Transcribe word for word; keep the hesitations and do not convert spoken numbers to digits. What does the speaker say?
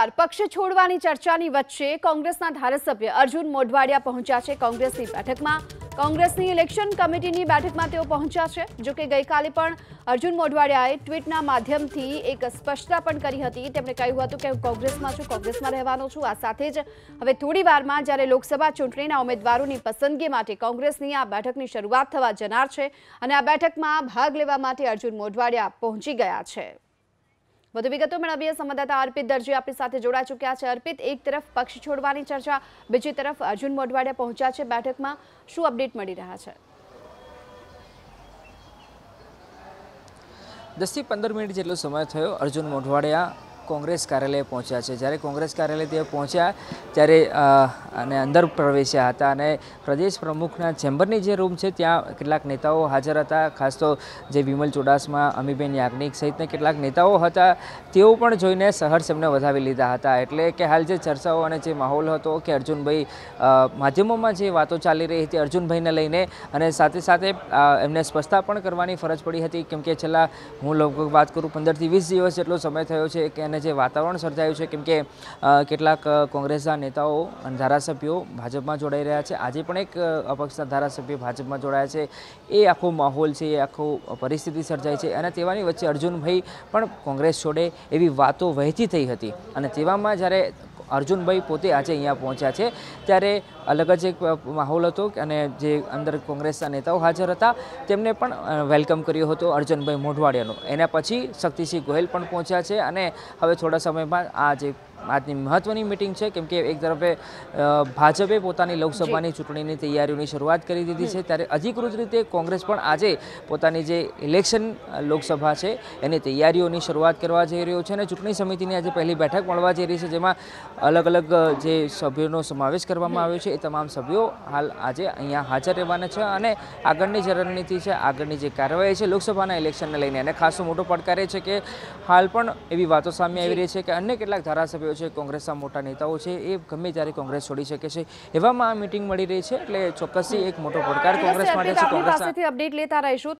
પક્ષ છોડવાની ચર્ચાની વચ્ચે કોંગ્રેસના ધારાસભ્ય અર્જુન મોઢવાડિયા પહોંચ્યા છે કોંગ્રેસની બેઠકમાં। કોંગ્રેસની ઇલેક્શન કમિટીની બેઠકમાં તેઓ પહોંચ્યા છે। જો કે ગઈકાલે પણ અર્જુન મોઢવાડિયાએ ટ્વીટના માધ્યમથી એક સ્પષ્ટતા પણ કરી હતી। તેમણે કહ્યું હતું કે હું કોંગ્રેસમાં છું, કોંગ્રેસમાં રહેવાનો છું। આ સાથે જ હવે થોડી વારમાં જ્યારે લોકસભા ચૂંટણીના ઉમેદવારોની પસંદગી માટે કોંગ્રેસની આ બેઠકની શરૂઆત થવા જનાર છે અને આ બેઠકમાં ભાગ લેવા માટે અર્જુન મોઢવાડિયા પહોંચી ગયા છે। વધુ વિગતો મેળવીએ સંવાદદાતા અર્પિત દરજી આપણી સાથે જોડાઈ ચૂક્યા છે। અર્પિત, એક તરફ પક્ષ છોડવાની ચર્ચા, બીજી તરફ અર્જુન મોઢવાડિયા પહોંચ્યા છે બેઠકમાં, શું અપડેટ મળી રહ્યા છે? દસ થી પંદર મિનિટ જેટલો સમય થયો અર્જુન મોઢવાડિયા કોંગ્રેસ કાર્યાલય પહોંચ્યા છે। જ્યારે કોંગ્રેસ કાર્યાલય તે પહોંચ્યા ત્યારે અને અંદર પ્રવેશ્યા હતા અને પ્રદેશ પ્રમુખના ચેમ્બરની જે રૂમ છે ત્યાં કેટલાક નેતાઓ હાજર હતા। ખાસ તો જે વિમલ ચુડાસમા, અમીબેન યાજ્ઞિક સહિતના કેટલાક નેતાઓ હતા, તેઓ પણ જોઈને સહર્ષ એમને વધાવી લીધા હતા। એટલે કે હાલ જે ચર્ચાઓ અને જે માહોલ હતો કે અર્જુનભાઈ માધ્યમોમાં જે વાતો ચાલી રહી હતી અર્જુનભાઈને લઈને, અને સાથે સાથે એમને સ્પષ્ટતા પણ કરવાની ફરજ પડી હતી, કેમ કે છેલ્લા હું લગભગ વાત કરું પંદરથી વીસ દિવસ જેટલો સમય થયો છે કે જે વાતાવરણ સર્જાયું છે, કેમ કે કેટલાક કોંગ્રેસના નેતાઓ અને ધારાસભ્યો ભાજપમાં જોડાઈ રહ્યા છે। આજે પણ એક અપક્ષના ધારાસભ્ય ભાજપમાં જોડાયા છે। એ આખો માહોલ છે, એ આખો પરિસ્થિતિ સર્જાઈ છે અને તેવાની વચ્ચે અર્જુનભાઈ પણ કોંગ્રેસ છોડે એવી વાતો વહેતી થઈ હતી। અને તેવામાં જ્યારે અર્જુનભાઈ પોતે આજે અહીંયા પહોંચ્યા છે ત્યારે અલગ જ એક માહોલ હતો અને જે અંદર કોંગ્રેસના નેતાઓ હાજર હતા તેમને પણ વેલકમ કર્યો હતો અર્જુનભાઈ મોઢવાડિયાનો। એના પછી શક્તિસિંહ ગોહિલ પણ પહોંચ્યા છે અને હવે થોડા સમયમાં આ જે આજની મહત્વની મિટિંગ છે, કેમ કે એક તરફે ભાજપે પોતાની લોકસભાની ચૂંટણીની તૈયારીઓની શરૂઆત કરી દીધી છે, ત્યારે અધિકૃત રીતે કોંગ્રેસ પણ આજે પોતાની જે ઇલેક્શન લોકસભા છે એની તૈયારીઓની શરૂઆત કરવા જઈ રહ્યો છે અને ચૂંટણી સમિતિની આજે પહેલી બેઠક મળવા જઈ રહી છે, જેમાં અલગ અલગ જે સભ્યોનો સમાવેશ કરવામાં આવ્યો છે એ તમામ સભ્યો હાલ આજે અહીંયા હાજર રહેવાના છે અને આગળની જે રણનીતિ છે, આગળની જે કાર્યવાહી છે લોકસભાના ઇલેક્શનને લઈને, અને ખાસ મોટો પડકાર એ છે કે હાલ પણ એવી વાતો સામે આવી રહી છે કે અન્ય કેટલાક ધારાસભ્યો છે, કોંગ્રેસના મોટા નેતાઓ છે, એ ગમે ત્યારે કોંગ્રેસ છોડી શકે છે, એવામાં આ મીટિંગ મળી રહી છે। એટલે ચોક્કસથી એક મોટો પડકાર કોંગ્રેસ માટે છે। કોંગ્રેસ પાસેથી અપડેટ લેતા રહીશું।